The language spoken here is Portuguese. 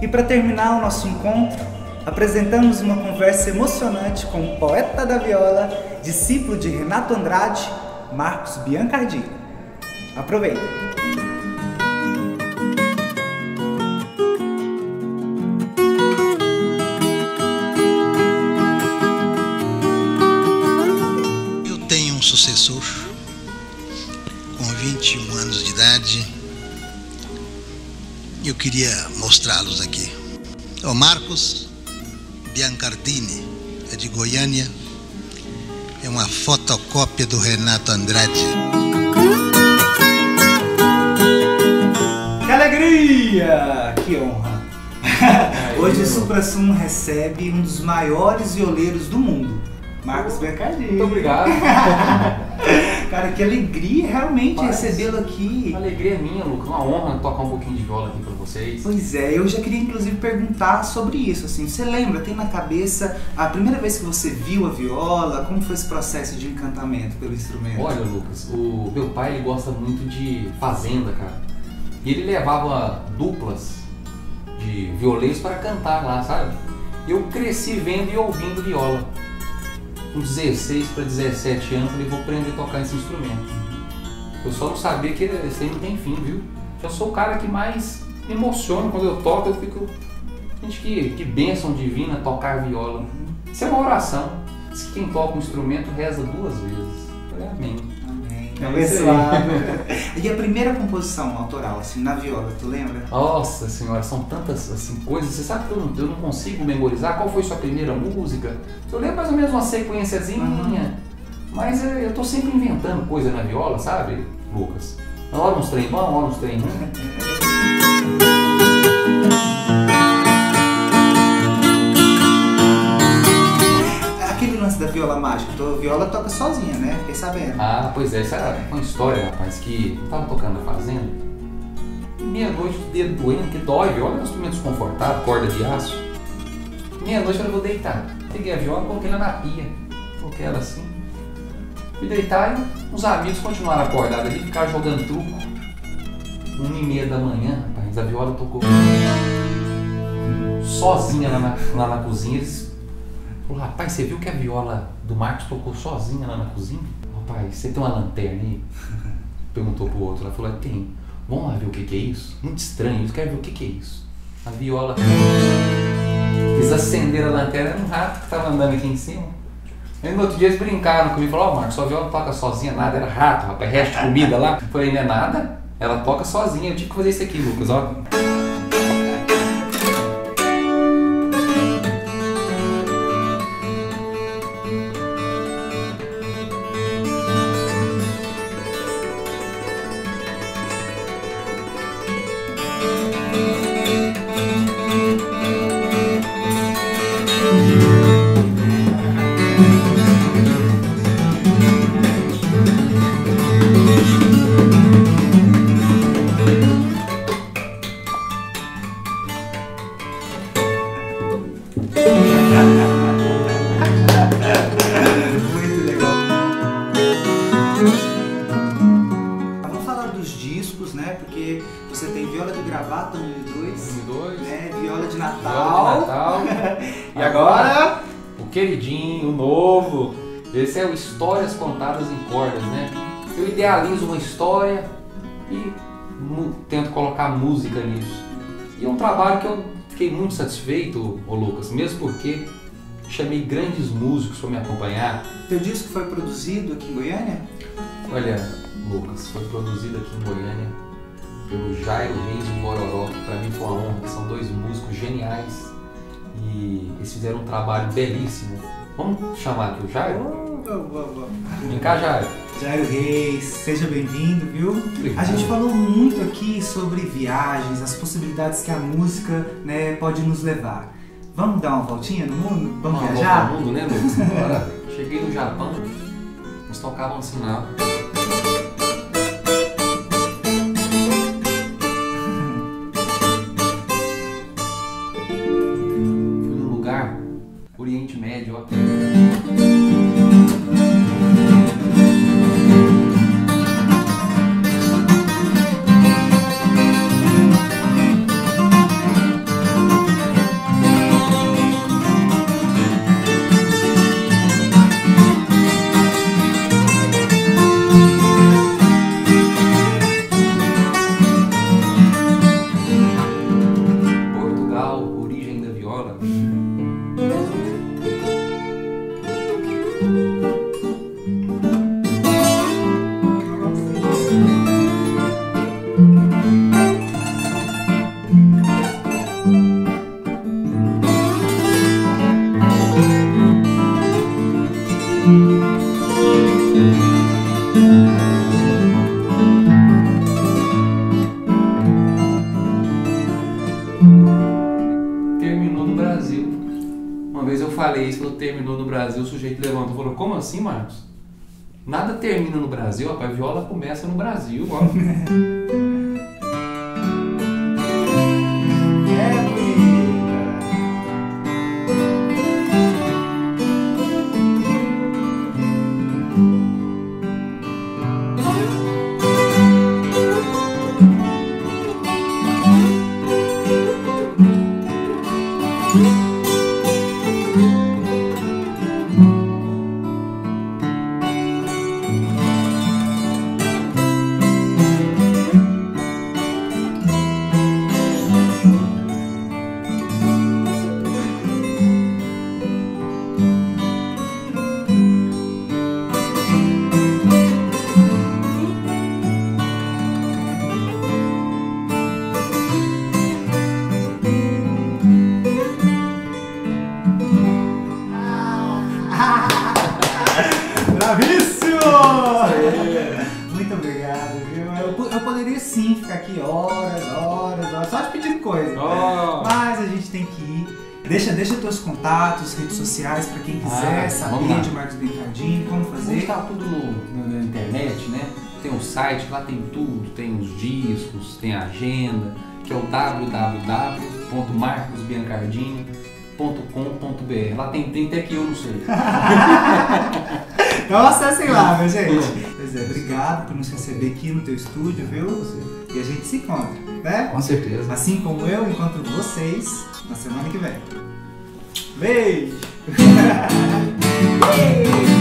E para terminar o nosso encontro, apresentamos uma conversa emocionante com o poeta da viola, discípulo de Renato Andrade, Marcos Biancardi. Aproveita! Eu tenho um sucessor com 21 anos de idade e eu queria mostrá-los aqui. É o Marcos Biancardini, é de Goiânia, é uma fotocópia do Renato Andrade. Que alegria! Que honra! Hoje o Supra-Sumo recebe um dos maiores violeiros do mundo, Marcos Biancardi. Muito obrigado. Cara, que alegria realmente recebê-lo aqui. A alegria é minha, Lucas. Uma honra tocar um pouquinho de viola aqui pra vocês. Pois é, eu já queria inclusive perguntar sobre isso, assim, você lembra, tem na cabeça a primeira vez que você viu a viola, como foi esse processo de encantamento pelo instrumento? Olha, Lucas, o meu pai ele gosta muito de fazenda, cara. E ele levava duplas de violeiros para cantar lá, sabe? Eu cresci vendo e ouvindo viola. Com 16 para 17 anos, eu falei, vou aprender a tocar esse instrumento. Eu só não sabia que esse aí não tem fim, viu? Eu sou o cara que mais me emociona quando eu toco, eu fico... Gente, que bênção divina tocar viola. Isso é uma oração. Diz que quem toca um instrumento reza 2 vezes. Eu falei, amém. Abençoado. E a primeira composição autoral, assim, na viola, tu lembra? Nossa senhora, são tantas assim, coisas. Você sabe que eu não consigo memorizar qual foi sua primeira música. Eu lembro mais ou menos uma sequenciazinha. Mas eu tô sempre inventando coisa na viola, sabe, Lucas? Uma hora uns trem bom, uma hora uns trem ruim. Aquele lance da viola mágica, a viola toca sozinha, né? Fiquei sabendo. Ah, pois é, essa era uma história, rapaz, que eu tava tocando na fazenda. Meia-noite, o dedo doendo, que dói, viola é um instrumento desconfortável, corda de aço. Meia-noite eu vou deitar. Peguei a viola, coloquei ela na pia, coloquei ela assim. Fui deitar e os amigos continuaram acordados ali, ficaram jogando truco. 1h30 da manhã, rapaz, a viola tocou sozinha lá na cozinha. Eles falaram, rapaz, você viu que a viola do Marcos tocou sozinha lá na cozinha? Rapaz, você tem uma lanterna aí? Perguntou pro outro, ela falou, tem. Vamos lá ver o que é isso? Muito estranho, eles querem ver o que é isso. A viola... Eles acenderam a lanterna, era um rato que tava andando aqui em cima. Aí no outro dia eles brincaram comigo, falaram, Marcos, sua viola não toca sozinha nada, era rato, rapaz, resto de comida lá. Eu falei, não é nada, ela toca sozinha, eu tive que fazer isso aqui, Lucas, ó. Muito legal. Vamos falar dos discos, né? Porque você tem Viola de Gravata 1 e 2, né? Viola de Natal. Viola de Natal. E agora? O queridinho, o novo. Esse é o Histórias Contadas em Cordas, né? Eu idealizo uma história e tento colocar música nisso. E é um trabalho que eu fiquei muito satisfeito, ô Lucas, mesmo porque chamei grandes músicos para me acompanhar. Teu disco foi produzido aqui em Goiânia? Olha, Lucas, foi produzido aqui em Goiânia pelo Jairo Reis e Bororó, que para mim foi uma honra, que são 2 músicos geniais e eles fizeram um trabalho belíssimo. Vamos chamar aqui o Jairo? Vem cá, Jairo. Jairo Reis, seja bem-vindo, viu? Obrigado. A gente falou muito aqui sobre viagens, as possibilidades que a música, né, pode nos levar. Vamos dar uma voltinha no mundo? Vamos viajar? No mundo, né, Lucas? Bora. Cheguei no Japão, eles tocavam assim na... Fui num lugar, Oriente Médio, ó. Terminou no Brasil. Uma vez eu falei isso, falou, terminou no Brasil, o sujeito levantou e falou, como assim, Marcos? Nada termina no Brasil, rapaz, a viola começa no Brasil, ó. Bravíssimo! Muito obrigado, viu? Eu poderia sim ficar aqui horas, só te pedindo coisa. Mas a gente tem que ir. Deixa teus contatos, redes sociais, pra quem quiser saber de Marcos Biancardini, como fazer. Está tudo na internet, né? Tem um site, lá tem tudo, tem os discos, tem a agenda, que é o www.marcosbiancardini.com.br. Lá tem até que eu não sei. Então acessem lá, meu gente. Pois é, obrigado por nos receber aqui no teu estúdio, viu? E a gente se encontra, né? Com certeza. Assim como eu encontro vocês na semana que vem. Beijo!